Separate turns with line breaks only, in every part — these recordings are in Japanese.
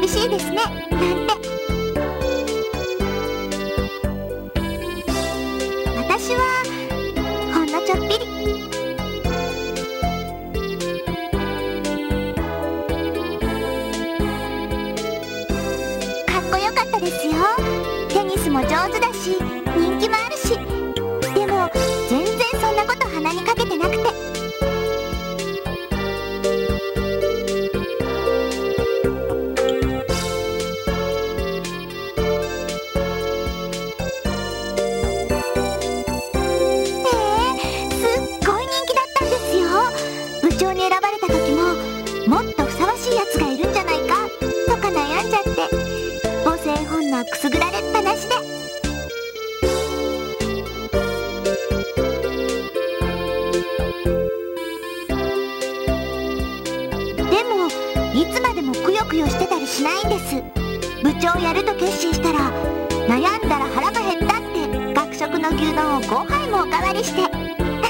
寂しいですね、なんて。私はほんのちょっぴり。かっこよかったですよ。テニスも上手だし人気もあるし。でも全然そんなこと鼻にかけてなくて。もっとふさわしいやつがいるんじゃないかとか悩んじゃって、母性本能くすぐられっぱなしで。でもいつまでもくよくよしてたりしないんです。部長やると決心したら、悩んだら腹が減ったって学食の牛丼を5杯もおかわりしてなんて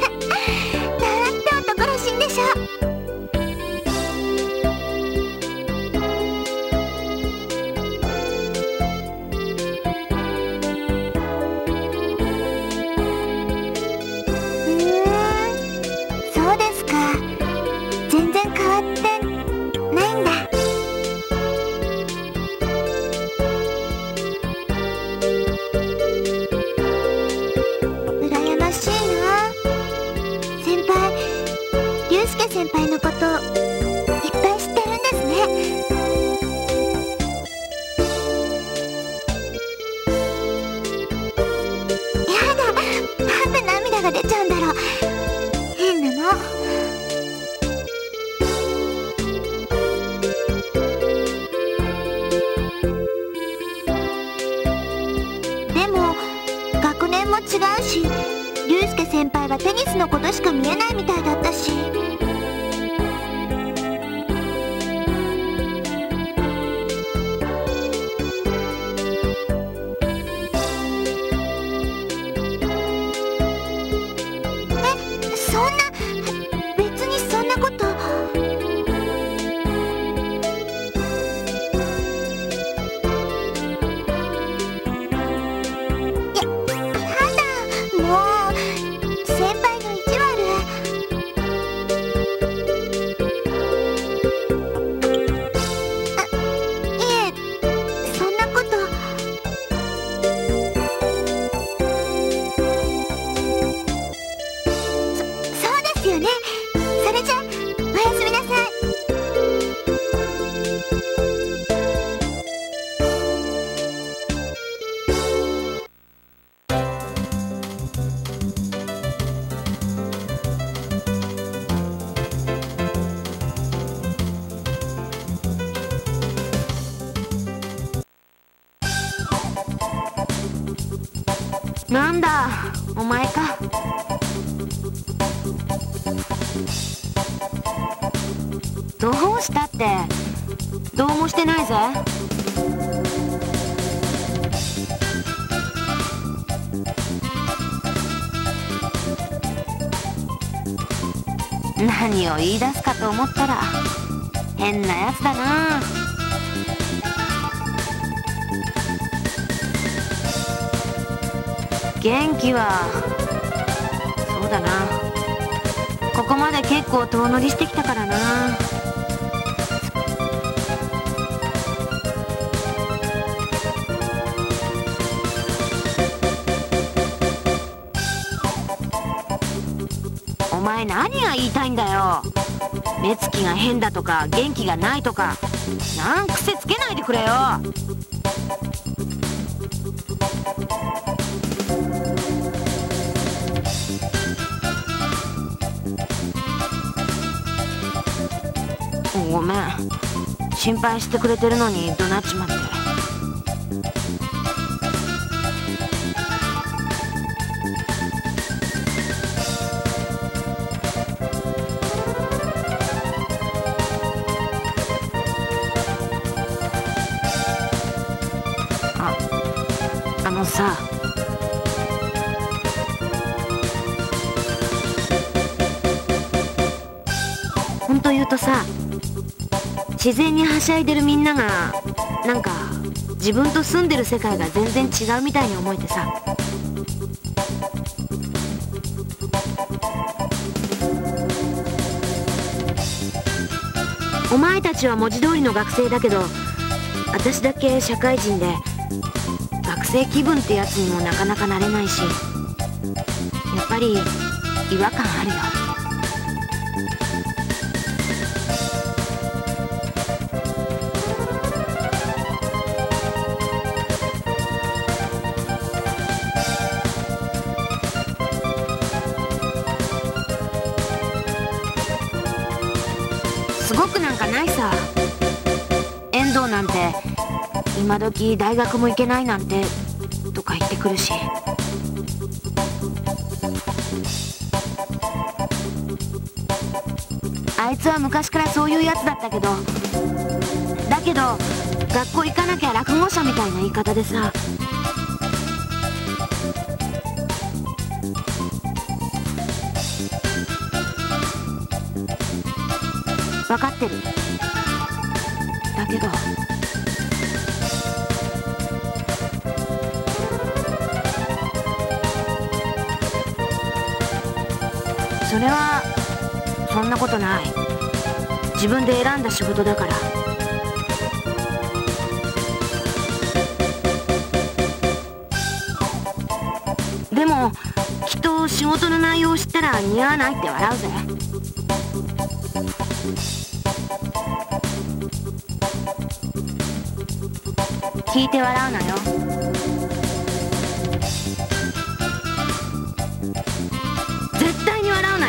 男らしいんでしょう。先輩のこといっぱい知ってるんですね。やだ、なんで涙が出ちゃうんだろう。変なの。でも学年も違うし、竜介先輩はテニスのことしか見えないみたいだったし。そんな、別にそんなこと。やだ、もう先輩の意地悪。いえ、そんなこと。そうですよね。それじゃおやすみなさい。なんだ、お前か。どうしたって、どうもしてないぜ。何を言い出すかと思ったら変なやつだな。元気はそうだな、ここまで結構遠乗りしてきたからな。お前何が言いたいんだよ。目つきが変だとか元気がないとか、なん癖つけないでくれよ。ごめん、心配してくれてるのに怒鳴っちまって。あのさ、ほんと言うとさ、
自然にはしゃいでるみんながなんか自分と住んでる世界が全然違うみたいに思えてさ。お前たちは文字通りの学生だけど、私だけ社会人で学生気分ってやつにもなかなかなれないし、やっぱり違和感あるよ。すごくなんかないさ。遠藤なんて今時大学も行けないなんてとか言ってくるし。あいつは昔からそういうやつだったけど、学校行かなきゃ落語者みたいな言い方でさ。分かってる。だけどそれはそんなことない。自分で選んだ仕事だから。でもきっと仕事の内容を知ったら似合わないって笑うぜ。聞いて笑うなよ。絶対に笑うなよ。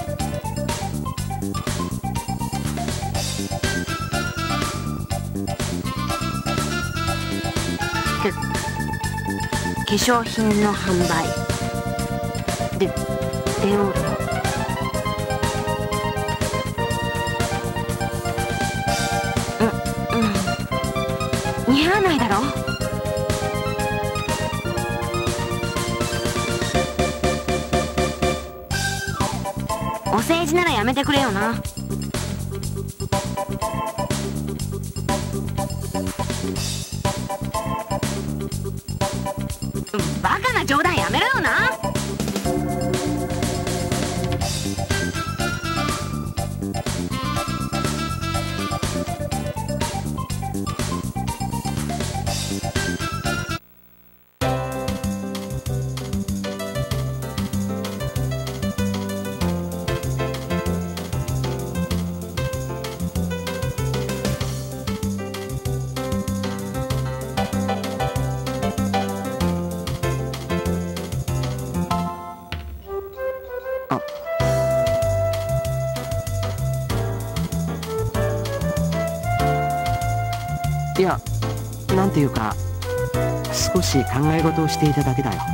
化粧品の販売でデオールの。似合わないだろ。お世辞ならやめてくれよな。バカな冗談やめろよな。
いや、なんていうか少し考え事をしていただけだよ。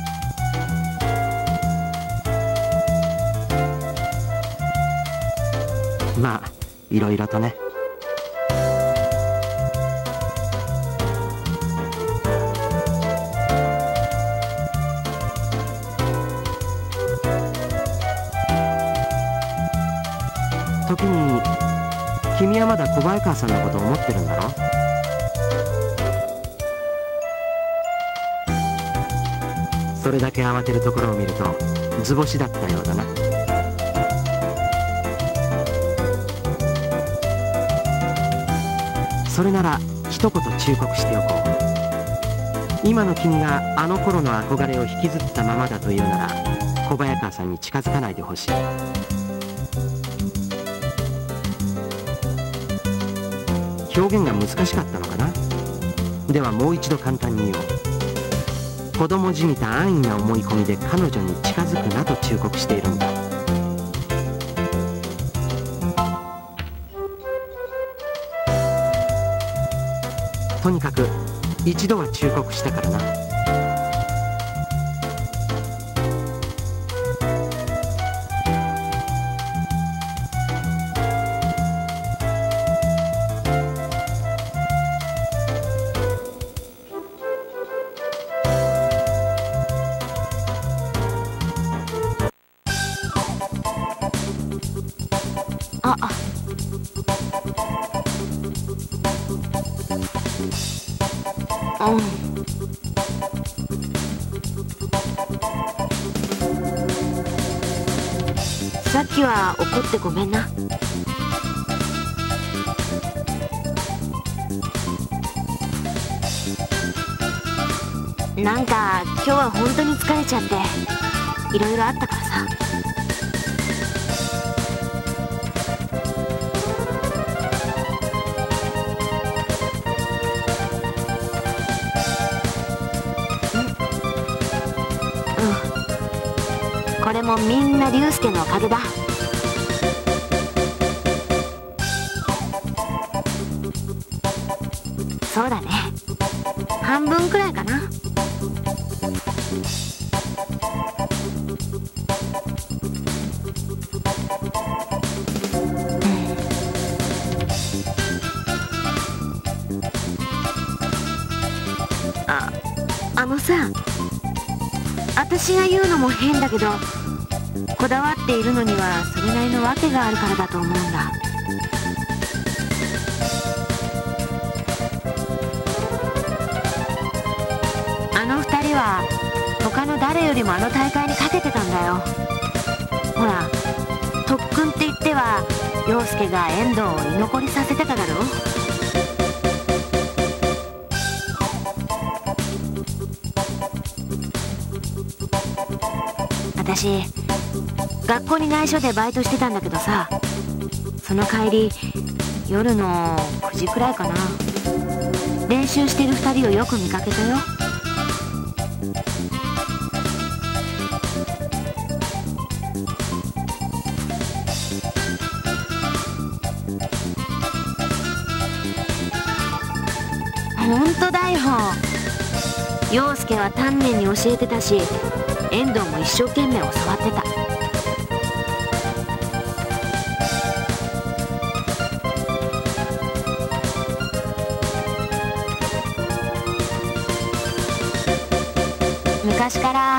まあいろいろとね。時に君はまだ小早川さんのことを思ってるんだろ。それだけ慌てるところを見ると図星だったようだな。それなら一言忠告しておこう。今の君があの頃の憧れを引きずったままだというなら小早川さんに近づかないでほしい。表現が難しかったのかな。ではもう一度簡単に言おう。子供じみた安易な思い込みで彼女に近づくなと忠告しているんだ。とにかく一度は忠告したからな。
うん。さっきは怒ってごめんな。なんか今日は本当に疲れちゃっていろいろあったからさ。これもみんな龍介のおかげだ。そうだね、半分くらいかな。あのさ、私が言うのも変だけど、こだわっているのにはそれなりの訳があるからだと思うんだ。あの二人は他の誰よりもあの大会にかけてたんだよ。ほら、特訓って言っては陽介が遠藤を居残りさせてただろ。私学校に内緒でバイトしてたんだけどさ、その帰り夜の9時くらいかな、練習してる2人をよく見かけたよ。ほんとだよ、陽介は丹念に教えてたし、遠藤も一生懸命教わってた。昔から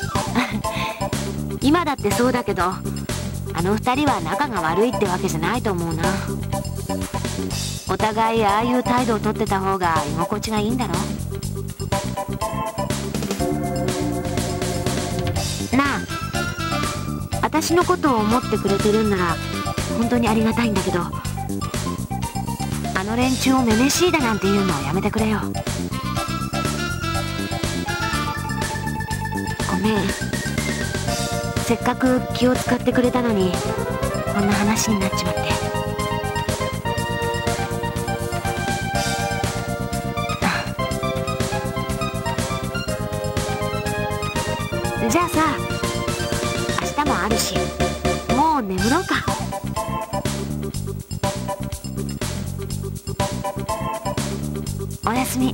今だってそうだけど、あの二人は仲が悪いってわけじゃないと思うな。お互いああいう態度をとってた方が居心地がいいんだろ。なあ、私のことを思ってくれてるんなら本当にありがたいんだけど、あの連中をめめしいだなんて言うのはやめてくれよ。ごめん、せっかく気を使ってくれたのにこんな話になっちまって。じゃあさ、明日もあるし、もう眠ろうか。おやすみ。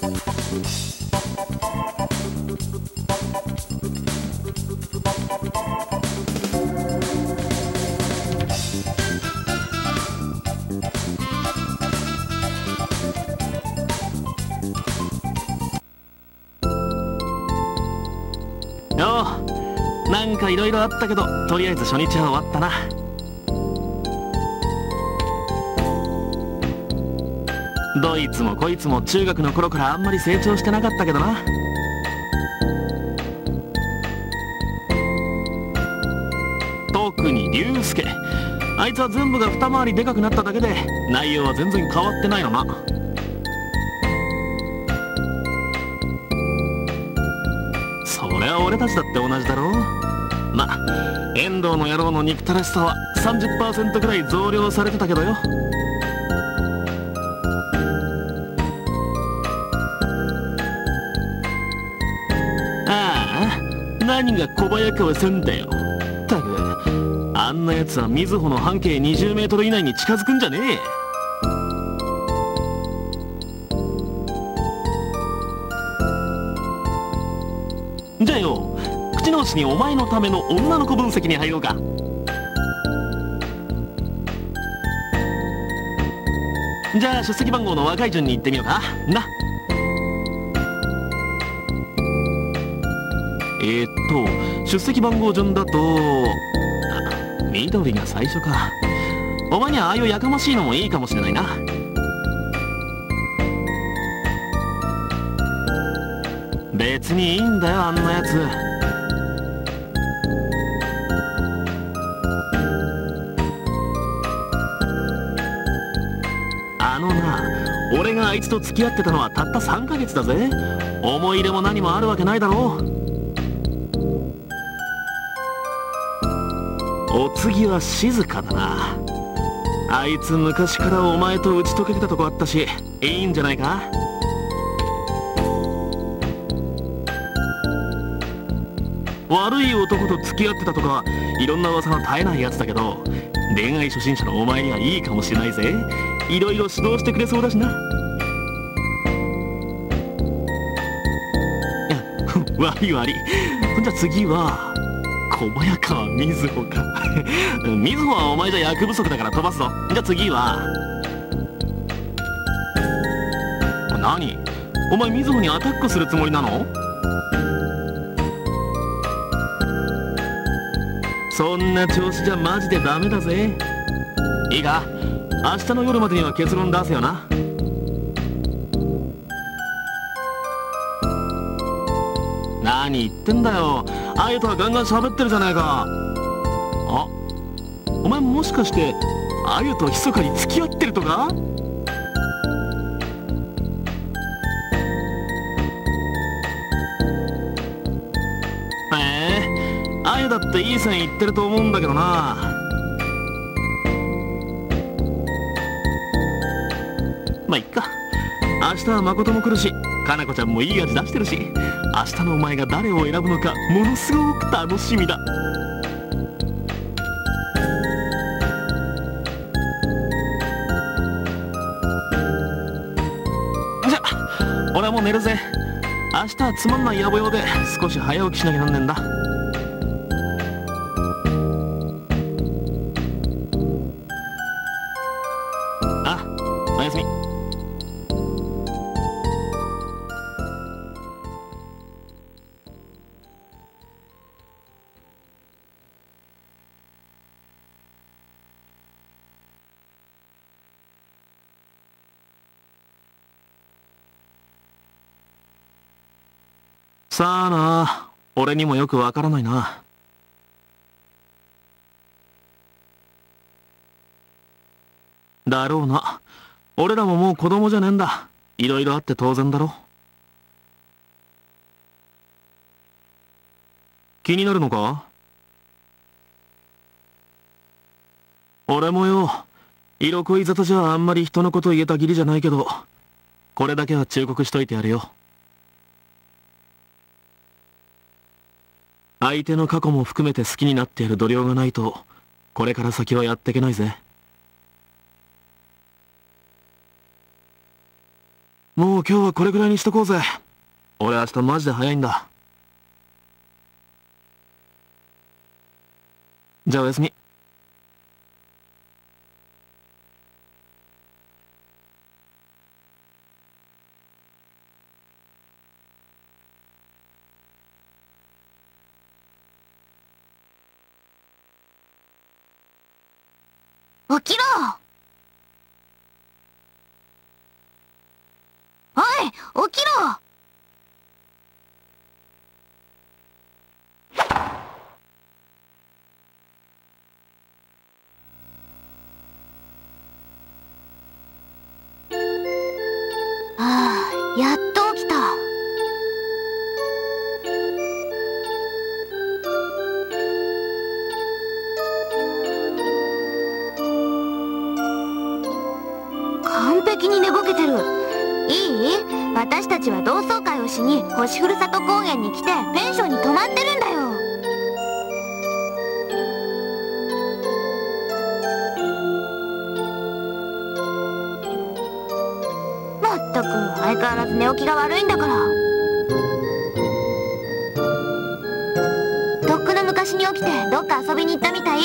よう、なんかいろいろあったけど、とりあえず初日は終わったな。どいつもこいつも中学の頃からあんまり成長してなかったけどな。特に龍介、あいつは全部が二回りでかくなっただけで内容は全然変わってないのな。そりゃ俺たちだって同じだろう。ま、遠藤の野郎の憎たらしさは 30% くらい増量されてたけどよ。ああ、何が小早川さんだよ。ったく、あんなやつは瑞穂の半径20メートル以内に近づくんじゃねえ。じゃあよ、口直しにお前のための女の子分析に入ろうか。じゃあ出席番号の若い順に行ってみようかな。出席番号順だと緑が最初か。 お前にはああいうやかましいのもいいかもしれないな。別にいいんだよ、あんなやつ。あのな、俺があいつと付き合ってたのはたった3ヶ月だぜ。思い入れも何もあるわけないだろう。お次は静かだな。あいつ昔からお前と打ち解けてたとこあったし、いいんじゃないか。悪い男と付き合ってたとかいろんな噂の絶えないやつだけど、恋愛初心者のお前にはいいかもしれないぜ。いろいろ指導してくれそうだしな。悪い悪い。じゃあ次は小早川瑞穂か。瑞穂はお前じゃ役不足だから飛ばすぞ。じゃあ次は何？お前瑞穂にアタックするつもりなの？そんな調子じゃマジでダメだぜ。いいか、明日の夜までには結論出せよな。何言ってんだよ。あゆとはガンガン喋ってるじゃないか。あ、お前もしかしてあゆと密かに付き合ってるとか？あゆだっていい線いってると思うんだけどな。まあいっか。明日は誠も来るし、かなこちゃんもいい味出してるし、明日のお前が誰を選ぶのかものすごく楽しみだ。じゃあ俺はもう寝るぜ。明日はつまんない野暮用で少し早起きしなきゃなんねんだ。あ、おやすみ。さあな、俺にもよくわからないな。だろうな。俺らももう子供じゃねえんだ。いろいろあって当然だろ。気になるのか？俺もよ、色恋沙汰じゃあんまり人のこと言えた義理じゃないけど、これだけは忠告しといてやるよ。相手の過去も含めて好きになってやる度量がないと、これから先はやっていけないぜ。もう今日はこれぐらいにしとこうぜ。俺明日マジで早いんだ。じゃあおやすみ。
起きろ！おい、起きろ！はあ、やっと起きた。完璧に寝ぼけてる。いい？私たちは同窓会をしに星ふるさと高原に来てペンションに泊まってるんだよ。まったく相変わらず寝起きが悪いんだから。とっくの昔に起きてどっか遊びに行ったみたい。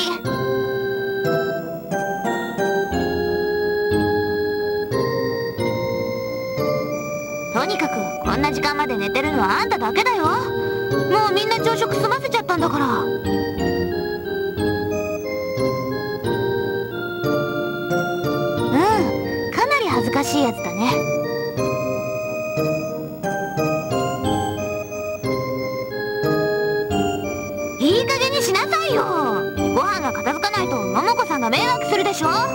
とにかくこんな時間まで寝てるのはあんただけだよ。もうみんな朝食済ませちゃったんだから。 恥ずかしいやつだね。いい加減にしなさいよ。ご飯が片付かないと桃子さんが迷惑するでしょ。ほ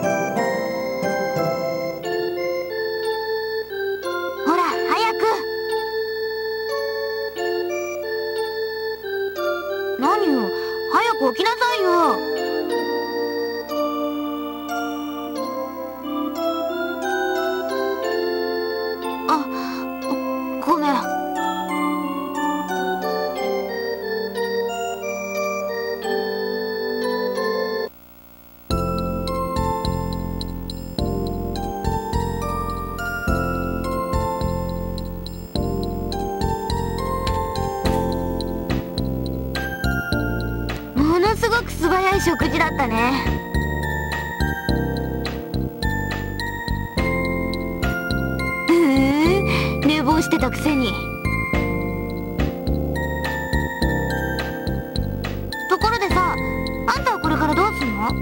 ら早く。何よ、早く起きなさいよ。ごめん。ものすごく素早い食事だったね。寝坊してたくせに。ところでさ、あんたはこれからどうすんの？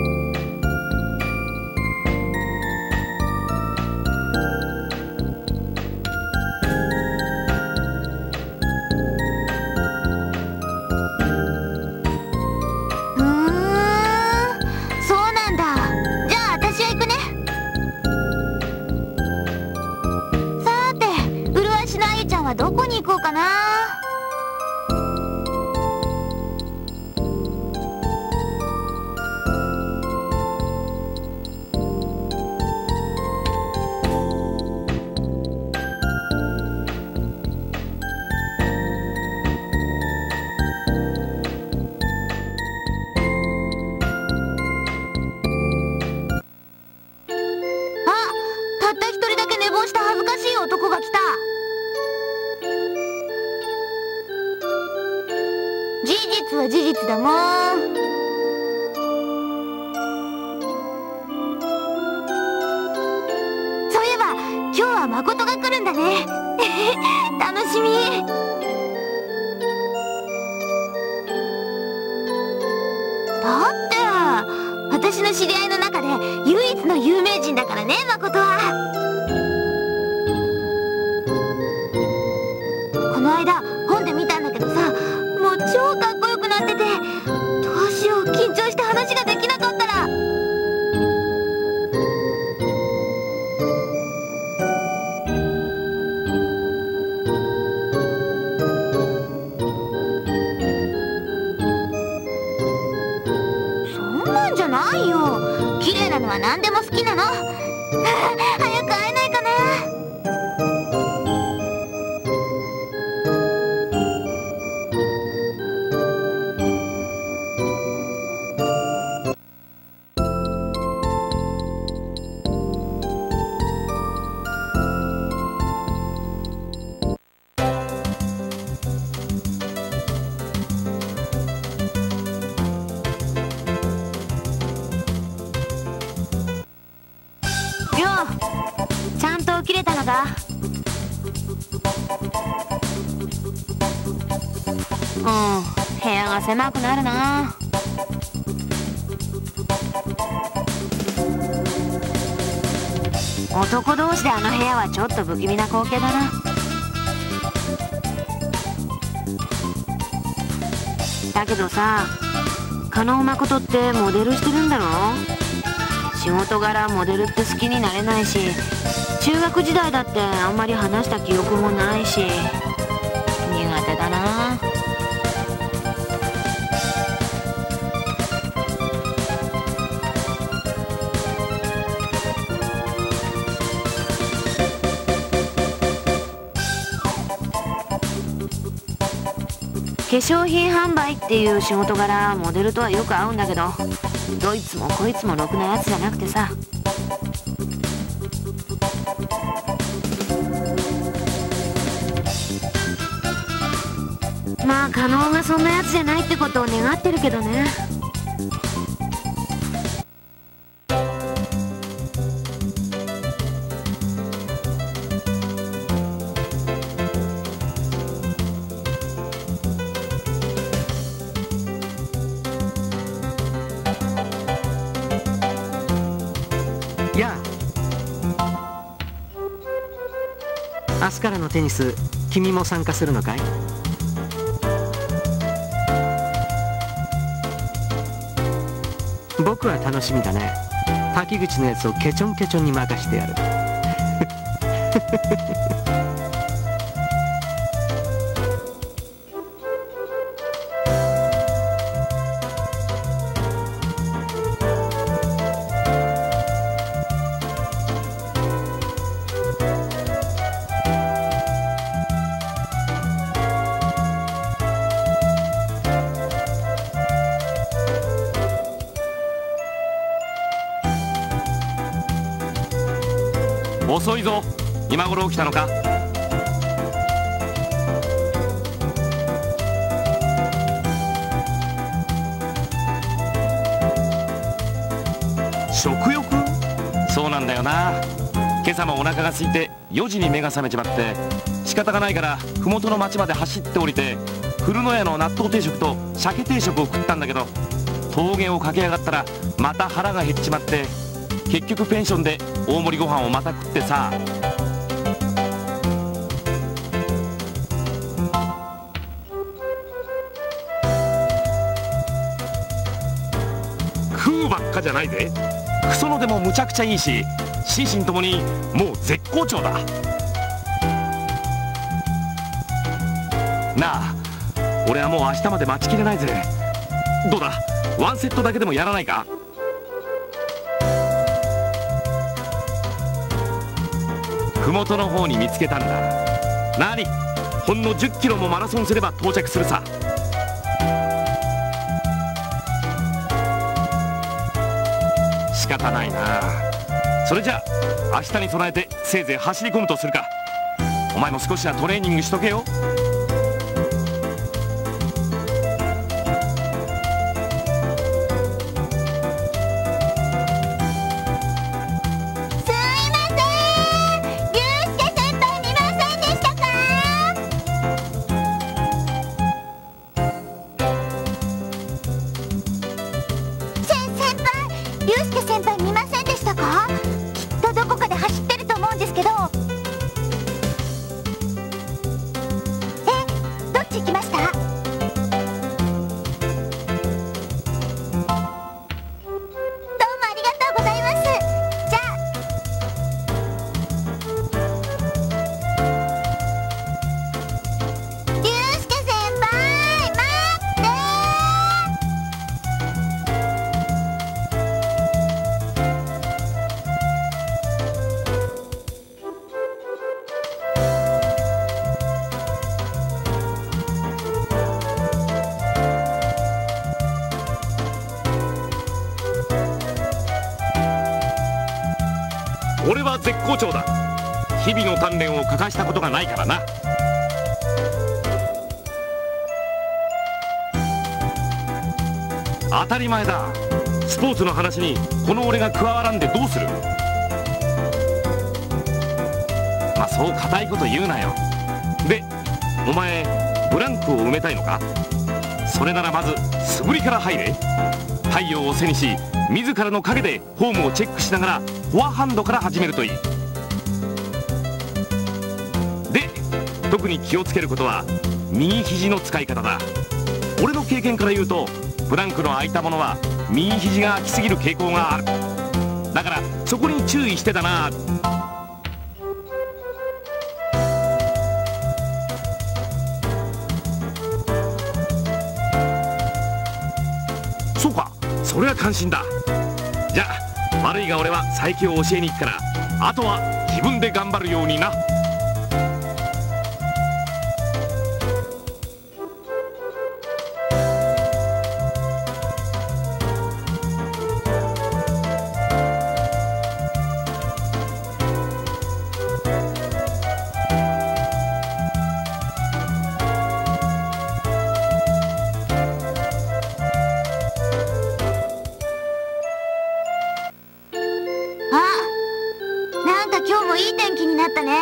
そうなんだ。じゃあ私は行くね。はどこに行こうかな。たった一人だけ寝坊した恥ずかしい男が来た。事実は事実だもん。そういえば今日は誠が来るんだね。楽しみ。だって私の知り合いの中で唯一の有名人だからね、誠は。この間本で見たんだけどさ、もう超かっこよくなってて、どうしよう、緊張して話ができなかったら。そんなんじゃないよ。綺麗なのは何でも好きなの。早く会えないかな。ちゃんと起きれたのか？部屋が狭くなるな。男同士であの部屋はちょっと不気味な光景だな。だけどさ、加納誠ってモデルしてるんだろ？仕事柄モデルって好きになれないし、中学時代だってあんまり話した記憶もないし、苦手だな。化粧品販売っていう仕事柄モデルとはよく会うんだけど、どいつもこいつもろくなやつじゃなくてさ。まあ加納がそんなやつじゃないってことを願ってるけどね。
や明日からのテニス、君も参加するのかい？僕は楽しみだね。滝口のやつをケチョンケチョンに任してやる。
遅いぞ。今頃起きたのか？食欲？そうなんだよな。今朝もお腹が空いて4時に目が覚めちまって、仕方がないから麓の町まで走って降りて古野屋の納豆定食と鮭定食を食ったんだけど、峠を駆け上がったらまた腹が減っちまって、結局ペンションで大盛りご飯をまた食ってさ。食うばっかじゃないぜ。クソのでもむちゃくちゃいいし、心身ともにもう絶好調だ。なあ、俺はもう明日まで待ちきれないぜ。どうだ、ワンセットだけでもやらないか？麓の方に見つけたんだ。なに、ほんの10キロもマラソンすれば到着するさ。仕方ないな。それじゃあ明日に備えてせいぜい走り込むとするか。お前も少しはトレーニングしとけよ。俺は絶好調だ。日々の鍛錬を欠かしたことがないからな。当たり前だ。スポーツの話にこの俺が加わらんでどうする。まあそう固いこと言うなよ。で、お前ブランクを埋めたいのか？それならまず素振りから入れ。太陽を背にし、自らの影でフォームをチェックしながらフォアハンドから始めるといい。で、特に気をつけることは右肘の使い方だ。俺の経験から言うと、ブランクの空いたものは右肘が空きすぎる傾向がある。だからそこに注意してだな。そうか、それは感心だ。じゃあ悪いが俺は佐伯を教えに行くから、あとは自分で頑張るようにな。
今日もいい天気になったね。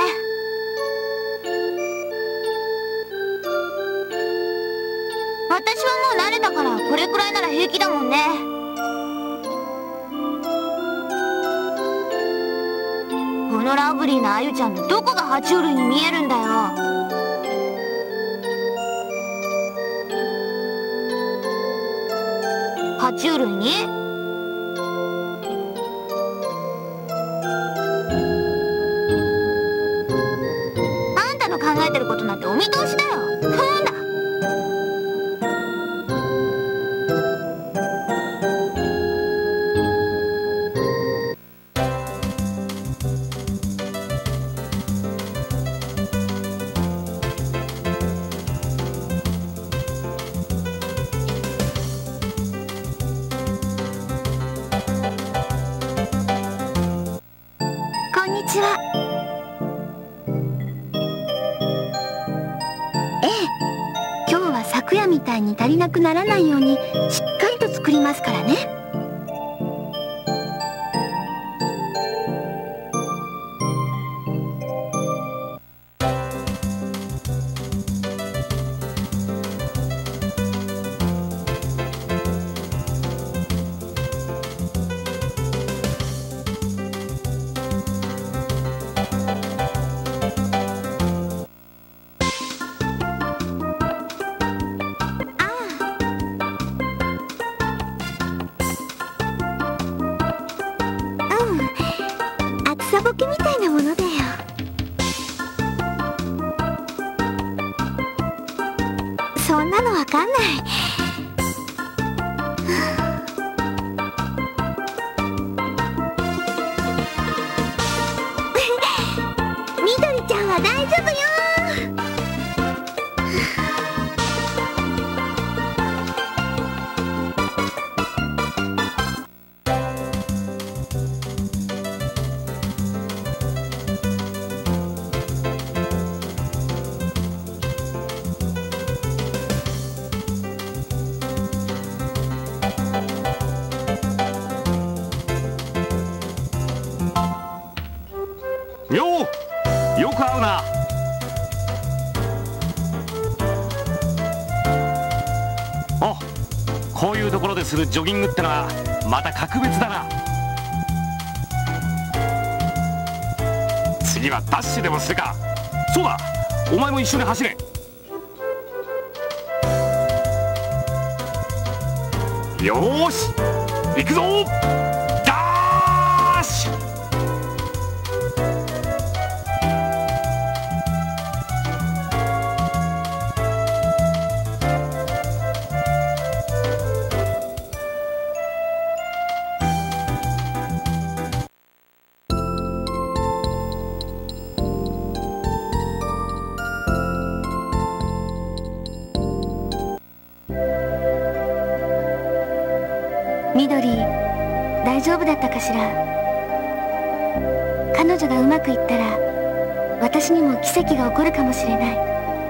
私はもう慣れたからこれくらいなら平気だもんね。
このラブリーなあゆちゃんのどこが爬虫類に見えるんだよ。爬虫類に？あんたの考えてることなんてお見通しだよ。ふんだ。こんにちは。ええ、今日は昨夜みたいに足りなくならないようにしっかりと作りますからね。厚さぼけみたいなものだよ。そんなのわかんない。みどりちゃんは大丈夫よ。
よく会うな。お、こういうところでするジョギングってのはまた格別だな。次はダッシュでもするか。そうだ、お前も一緒に走れ。よーし、行くぞ。ダッシュ。
みどり、大丈夫だったかしら。彼女がうまくいったら私にも奇跡が起こるかもしれない。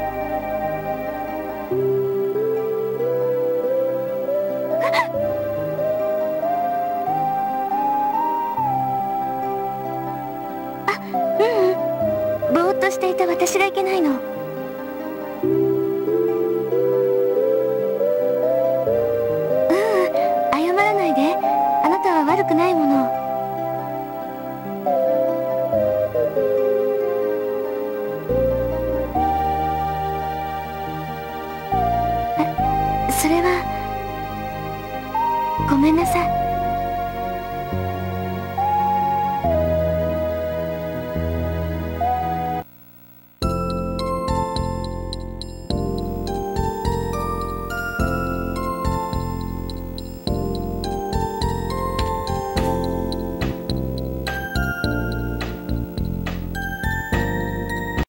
あ、ううん、ぼーっとしていた私がいけないの。悪くないもの。それはごめんなさい。